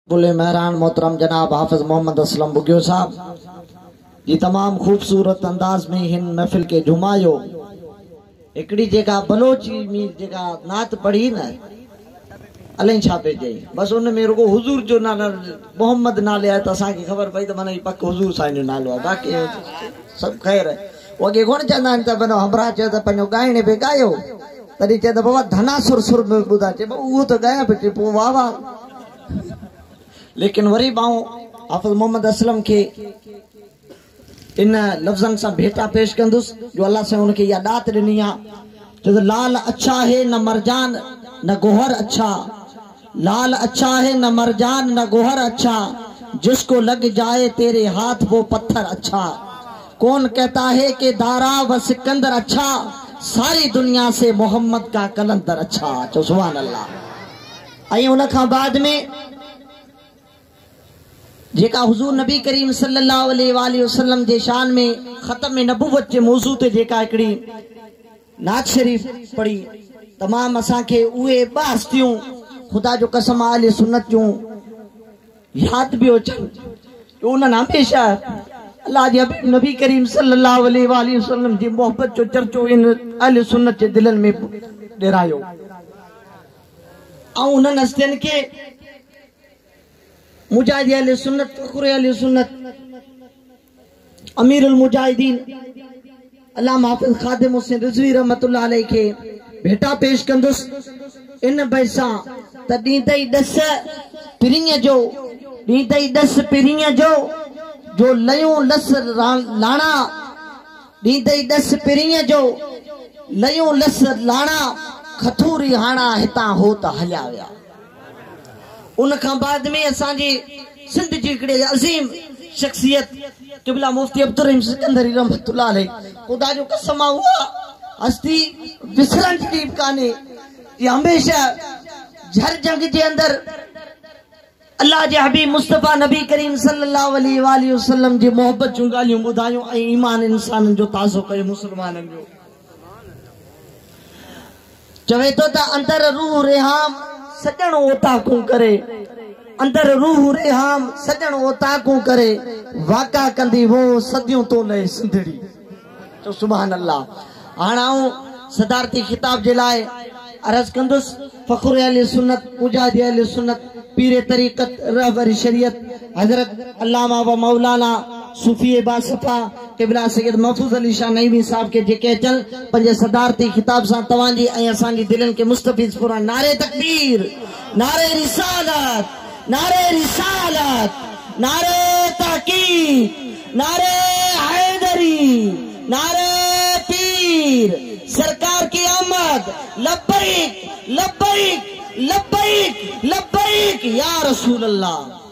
बुले मेहरान मोहतरम जनाब हाफिज मोहम्मद असलम बुगियो साहब जी तमाम खूबसूरत अंदाज में हिन महफिल के झुमायो। एकड़ी जेका बलोची में जेका नात पढ़ी न अलें छापे जई बस उन में रुगो हुजूर जो नाला मोहम्मद नाले है तो असा की खबर पई तो माने पक हुजूर साईं जो नालो है। बाकी सब खैर है वगे कोन चंदा त बनो हमरा चे त पनो गायने पे गायो तरी चे त बाबा धनासुर सुर में बुदा चे वो तो गाया पे पो वाह वाह। लेकिन वरी बाऊ हाफिज मोहम्मद असलम के इन लफ्जन से भेटा पेश कंदुस जो अल्लाह से उनके या दात दिनी आ जो लाल अच्छा है न मरजान न गोहर अच्छा, लाल अच्छा है न मरजान न गोहर अच्छा, जिसको लग जाए तेरे हाथ वो पत्थर अच्छा। कौन कहता है कि दारा व सिकंदर अच्छा, सारी दुनिया से मोहम्मद का कलंदर अच्छा। तो सुभान अल्लाह। आई उन खां बाद में जेका हुजूर नबी करीम सल्लल्लाहु अलैहि वसल्लम जे शान में खत्म नबूवत जे मौजू ते जेका एकड़ी नात शरीफ पढ़ी तमाम असा के उहे बास्तियों खुदा जो कसम आले सुन्नत जो याद भी अचन उन्हनि हमेशा अल्लाह जे हबीब नबी करीम सल्लल्लाहु अलैहि वसल्लम जी मोहब्बत जो चर्चो इन आले सुन्नत जे दिलन में डेरायो। और उन्हनि हस्तियन के मुजाहिद अहले सुन्नत फखुर अहले सुन्नत अमीरुल मुजाहिदीन अल्लामा हाफिज खादिम हुसैन रिजवी रहमतुल्लाह अलैहि के भेटा पेश कंदुस इन बैसा त दीदई 10 पिरिय जो दीदई 10 पिरिय जो लयो लस लाना दीदई 10 पिरिय जो लयो लस लाना खथूरी हाना हिता हो त हलिया विया। उन खां बाद में असांजी सिंध जी हिकिड़े अज़ीम शख्सियत क़िबला मुफ्ती अब्दुर रहीम सिकंदरी रहमतुल्लाह अलैहि खुदा जो कसम हुआ हस्ती विसरण जी काने ये हमेशा झर जंग जे अंदर अल्लाह जे हबीब मुस्तफा नबी करीम सल्लल्लाहु अलैहि वसल्लम जी मोहब्बत जूं ॻाल्हियूं ॿुधायूं ऐं ईमान इंसाननि जो ताज़ो कयो मुसलमाननि जो। चवे तो त अंदर रूह रेहाम सजण ओताकू करे, अंदर रूह रेहाम सजण ओताकू करे, वाका कंदी वो सदियों तो लहे सिंधड़ी। तो सुभान अल्लाह। हाणे सदारती खिताब जे लाइ अर्ज कंदुस फखुर अहले सुन्नत मुजाहिद अहले सुन्नत पीर तरीक़त रहबर शरीयत हजरत अल्लामा व मौलाना सूफी बासफा क़िबला सैयद महफूज अली शाह नईमी साहब के जेके चल पंजे सदारती खिताब सा तवांजी ऐं असांजी दिलनि के मुस्तफिज पुरा नारे तकबीर, नारे रिसालत, नारे रिसालत, नारे ताकीद, नारे हैदरी, नारे पीर, सरकार की आमद, लब्बैक लब्बैक लब्बैक लब्बैक या रसूल अल्लाह।